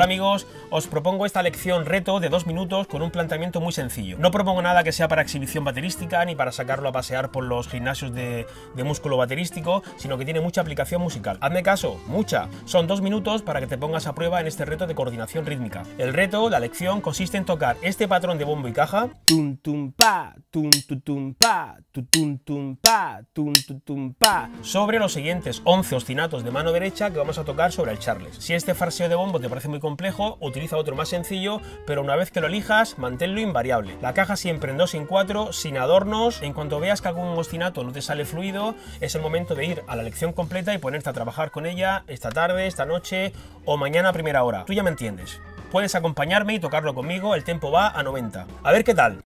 Hola amigos, os propongo esta lección reto de 2 minutos con un planteamiento muy sencillo. No propongo nada que sea para exhibición baterística ni para sacarlo a pasear por los gimnasios de músculo baterístico, sino que tiene mucha aplicación musical. Hazme caso, mucha. Son 2 minutos para que te pongas a prueba en este reto de coordinación rítmica. El reto, la lección, consiste en tocar este patrón de bombo y caja, tum tum pa, tum tum pa, tum tum pa, tum tum pa, sobre los siguientes 11 ostinatos de mano derecha que vamos a tocar sobre el Charles. Si este farseo de bombo te parece muy complejo, utiliza otro más sencillo, pero una vez que lo elijas, manténlo invariable. La caja siempre en 2 y en 4, sin adornos. En cuanto veas que algún ostinato no te sale fluido, es el momento de ir a la lección completa y ponerte a trabajar con ella esta tarde, esta noche o mañana a primera hora. Tú ya me entiendes. Puedes acompañarme y tocarlo conmigo, el tempo va a 90. A ver qué tal.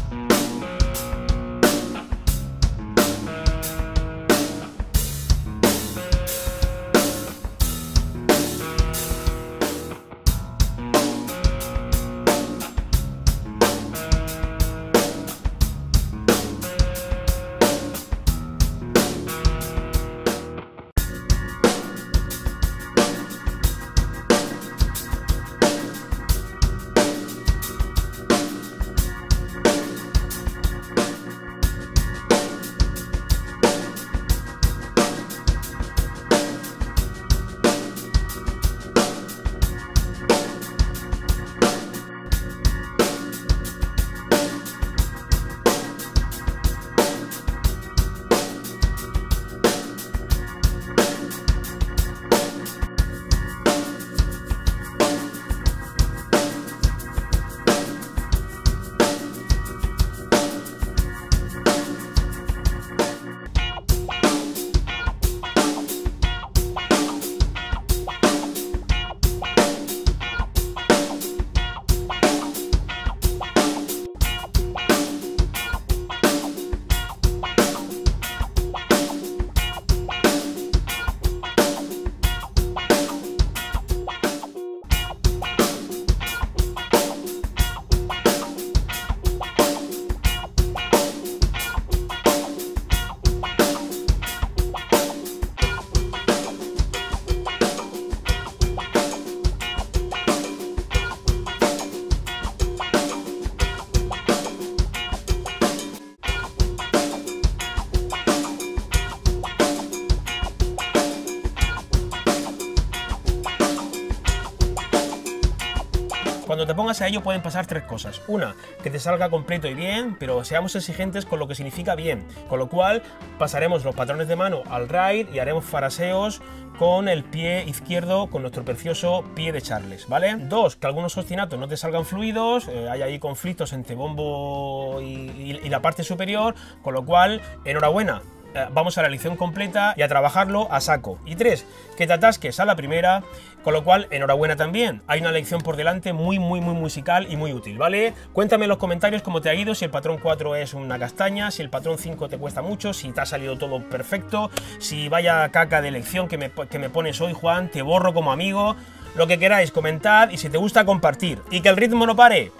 Cuando te pongas a ello pueden pasar 3 cosas. Una, que te salga completo y bien, pero seamos exigentes con lo que significa bien. Con lo cual pasaremos los patrones de mano al ride y haremos faraseos con el pie izquierdo, con nuestro precioso pie de Charles, ¿vale? 2, que algunos ostinatos no te salgan fluidos, hay ahí conflictos entre bombo y la parte superior, con lo cual, enhorabuena. Vamos a la lección completa y a trabajarlo a saco. Y 3, que te atasques a la primera, con lo cual enhorabuena también. Hay una lección por delante muy musical y muy útil, ¿vale? Cuéntame en los comentarios cómo te ha ido, si el patrón 4 es una castaña, si el patrón 5 te cuesta mucho, si te ha salido todo perfecto, si vaya caca de lección que me pones hoy, Juan, te borro como amigo. Lo que queráis, comentad, y si te gusta, compartir. Y que el ritmo no pare.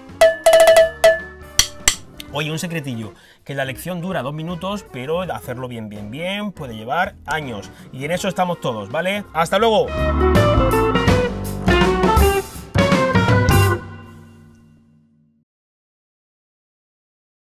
Oye, un secretillo, que la lección dura 2 minutos, pero hacerlo bien puede llevar años. Y en eso estamos todos, ¿vale? ¡Hasta luego!